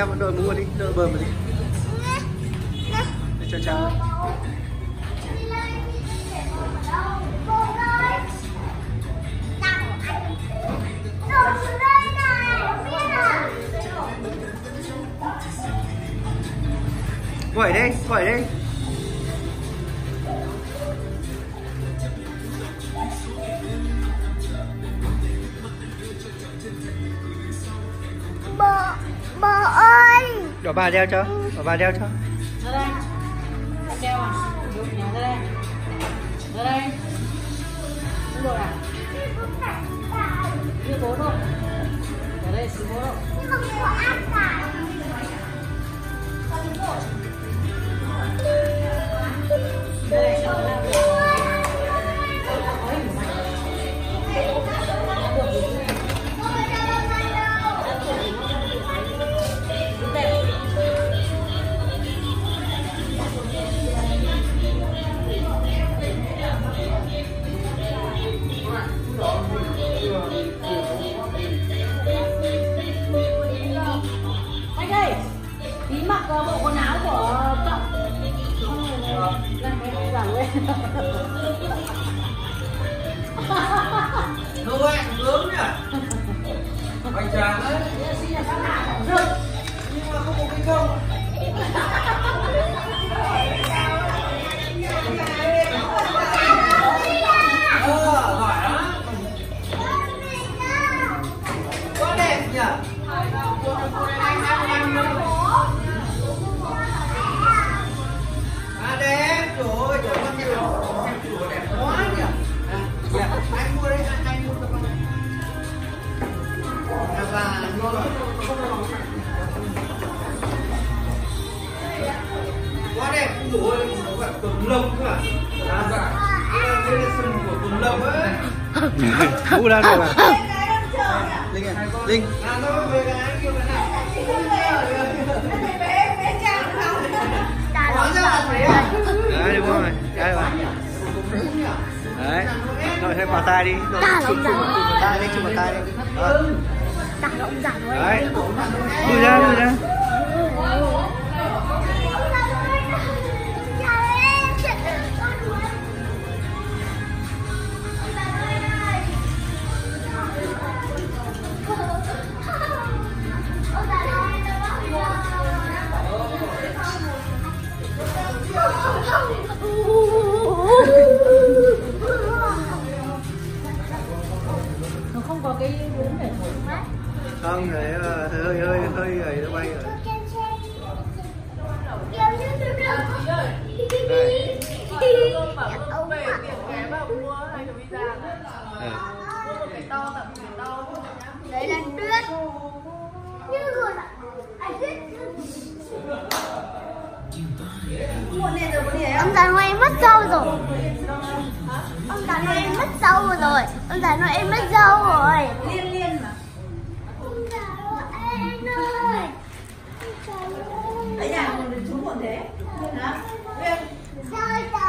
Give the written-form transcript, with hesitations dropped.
em vẫn đội mũ đi, đội bờm đi. Để cho cháu. Quẩy đi, quẩy đi. Bố ơi. Bảo bà đeo cho, bảo bà đeo cho. Ra đây. Đeo à? Đúng nhá, ra đây. Ra đây. Không được à? Như bố thôi. Ở đây xíu bố thôi. Nhưng mà bố ăn cả. Đây, cho nó làm được. Anh ơi, tí mặc bộ quần áo của cậu. Làm cái giảm lên. Đâu anh gớm nhỉ? Anh chàng đấy. Xin là các bạn rực. Nhưng mà không có cái không. Giỏi lắm. Quá đẹp nhỉ? Đẹp, trời ơi, trời ơi, trời đẹp quá nhỉ? Anh mua đấy, anh mua cho con này. Và mua rồi. Quá đẹp, ôi, nó gọi tuần lông cơ à? Dạ. Đây là sừng của tuần lông ấy. U ra rồi à? Linh à, Linh. Nó về cái anh kia này. Đấy, đúng rồi. Đây rồi. Đấy. Rồi thêm vào tay đi. Chụp vào tay đi, chụp vào tay đi. Đấy. Lùi ra, lùi ra. Nó không có cái vốn để thổi mát. Không, để hơi ấy nó bay rồi. Đấy là tuyết. Như rồi ạ. Ông già Noel mất dâu rồi. Ông già Noel mất dâu rồi. Ông già Noel mất dâu rồi. Liên mà. Ông già Noel ơi. Ở nhà mình trúng một thế. Hả? Sao